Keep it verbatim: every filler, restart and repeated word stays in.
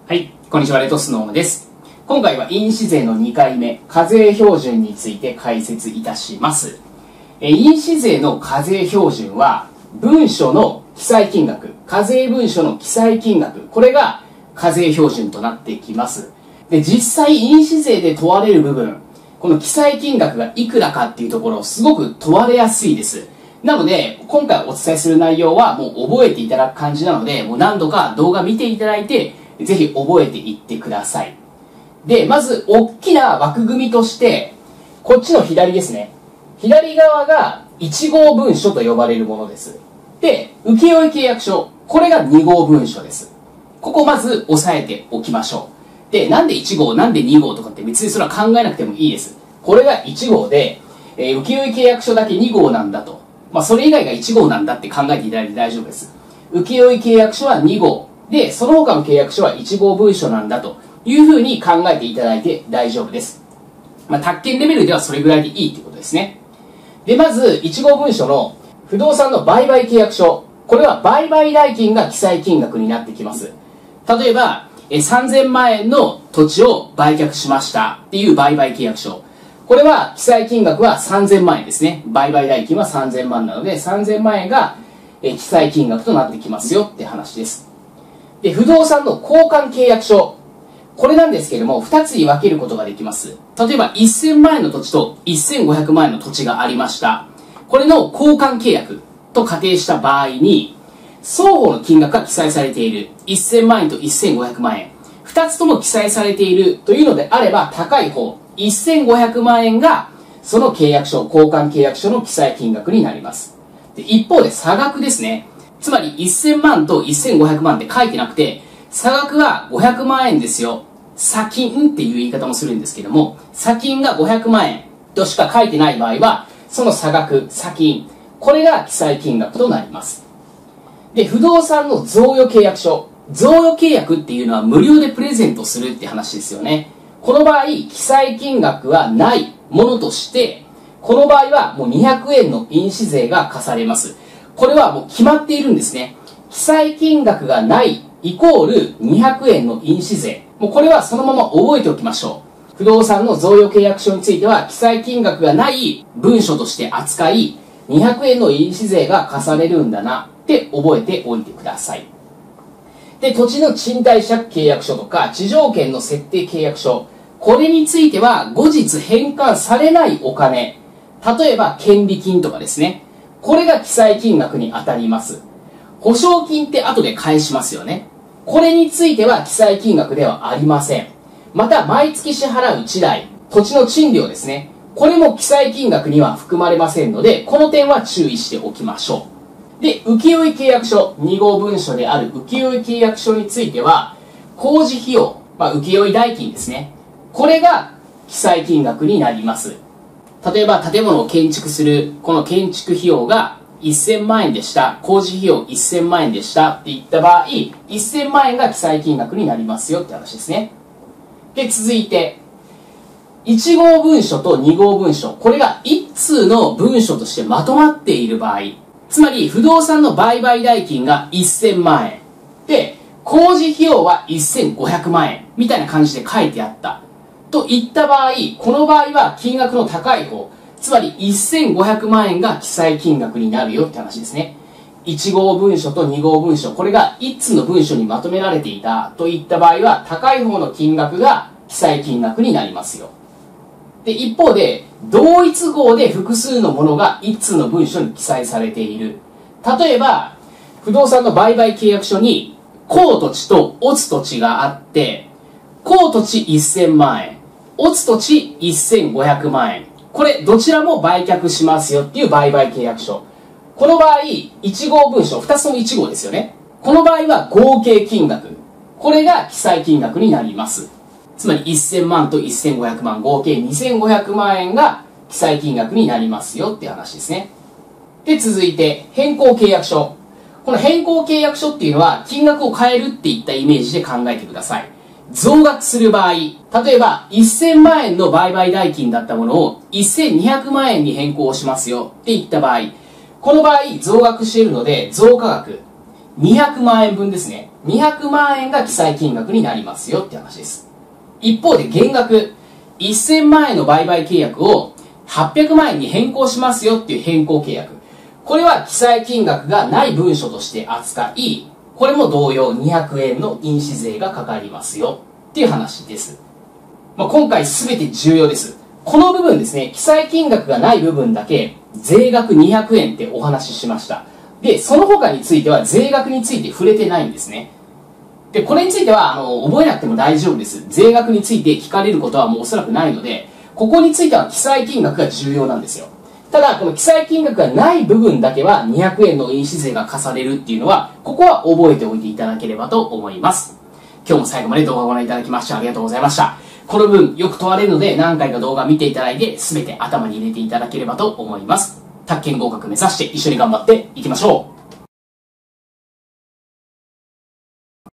はい、こんにちは、レトスノームです。今回は印紙税のにかいめ、課税標準について解説いたします。え印紙税の課税標準は、文書の記載金額、課税文書の記載金額、これが課税標準となってきます。で、実際印紙税で問われる部分、この記載金額がいくらかっていうところ、すごく問われやすいです。なので、今回お伝えする内容はもう覚えていただく感じなので、もう何度か動画見ていただいて、ぜひ覚えていってください。で、まず、大きな枠組みとして、こっちの左ですね。左側がいち号文書と呼ばれるものです。で、請負契約書。これがに号文書です。ここまず押さえておきましょう。で、なんでいち号、なんでに号とかって別にそれは考えなくてもいいです。これがいち号で、えー、請負契約書だけに号なんだと。まあ、それ以外がいち号なんだって考えていただいて大丈夫です。請負契約書はに号。で、その他の契約書はいち号文書なんだというふうに考えていただいて大丈夫です。まあ、宅建レベルではそれぐらいでいいということですね。で、まず、いち号文書の不動産の売買契約書。これは売買代金が記載金額になってきます。例えば、えさんぜんまん円の土地を売却しましたっていう売買契約書。これは記載金額はさんぜんまん円ですね。売買代金はさんぜんまんなので、さんぜんまん円がえ記載金額となってきますよって話です。で、不動産の交換契約書。これなんですけれども、ふたつに分けることができます。例えば、せんまん円の土地とせんごひゃくまん円の土地がありました。これの交換契約と仮定した場合に、双方の金額が記載されている。せんまん円とせんごひゃくまん円。ふたつとも記載されているというのであれば、高い方、せんごひゃくまん円が、その契約書、交換契約書の記載金額になります。で、一方で差額ですね。つまりせんまんとせんごひゃくまんって書いてなくて、差額はごひゃくまん円ですよ。差金っていう言い方もするんですけども、差金がごひゃくまん円としか書いてない場合は、その差額、差金、これが記載金額となります。で、不動産の贈与契約書。贈与契約っていうのは無料でプレゼントするって話ですよね。この場合、記載金額はないものとして、この場合はもうにひゃくえんの印紙税が課されます。これはもう決まっているんですね。記載金額がないイコールにひゃくえんの印紙税。もうこれはそのまま覚えておきましょう。不動産の贈与契約書については記載金額がない文書として扱い、にひゃくえんの印紙税が課されるんだなって覚えておいてください。で、土地の賃貸借契約書とか地上権の設定契約書。これについては後日返還されないお金。例えば権利金とかですね。これが記載金額に当たります。保証金って後で返しますよね。これについては記載金額ではありません。また、毎月支払う地代、土地の賃料ですね。これも記載金額には含まれませんので、この点は注意しておきましょう。で、請負契約書、に号文書である請負契約書については、工事費用、まあ、請負代金ですね。これが記載金額になります。例えば建物を建築するこの建築費用がせんまん円でした。工事費用せんまん円でしたって言った場合、せんまん円が記載金額になりますよって話ですね。で、続いて、いち号文書とに号文書。これが一通の文書としてまとまっている場合、つまり不動産の売買代金がせんまん円。で、工事費用はせんごひゃくまん円。みたいな感じで書いてあった。といった場合、この場合は金額の高い方、つまりせんごひゃくまん円が記載金額になるよって話ですね。いち号文書とに号文書、これが一通の文書にまとめられていたといった場合は、高い方の金額が記載金額になりますよ。で、一方で、同一号で複数のものが一通の文書に記載されている。例えば、不動産の売買契約書に、公土地と乙土地があって、公土地せんまん円。乙土地せんごひゃくまん円。これ、どちらも売却しますよっていう売買契約書。この場合、いち号文書、ふたつともいち号ですよね。この場合は合計金額。これが記載金額になります。つまりせんまんとせんごひゃくまん、合計にせんごひゃくまん円が記載金額になりますよっていう話ですね。で、続いて、変更契約書。この変更契約書っていうのは、金額を変えるっていったイメージで考えてください。増額する場合、例えばせんまん円の売買代金だったものをせんにひゃくまん円に変更しますよって言った場合、この場合増額しているので増加額にひゃくまん円分ですね。 にひゃくまんえんが記載金額になりますよって話です。一方で減額、せんまんえんの売買契約をはっぴゃくまんえんに変更しますよっていう変更契約。これは記載金額がない文書として扱い、これも同様にひゃくえんの印紙税がかかりますよっていう話です。まあ、今回全て重要です。この部分ですね、記載金額がない部分だけ税額にひゃくえんってお話ししました。で、その他については税額について触れてないんですね。で、これについては、あの、覚えなくても大丈夫です。税額について聞かれることはもうおそらくないので、ここについては記載金額が重要なんですよ。ただ、この記載金額がない部分だけはにひゃくえんの印紙税が課されるっていうのは、ここは覚えておいていただければと思います。今日も最後まで動画をご覧いただきましてありがとうございました。この分よく問われるので何回か動画見ていただいて全て頭に入れていただければと思います。宅建合格目指して一緒に頑張っていきましょう。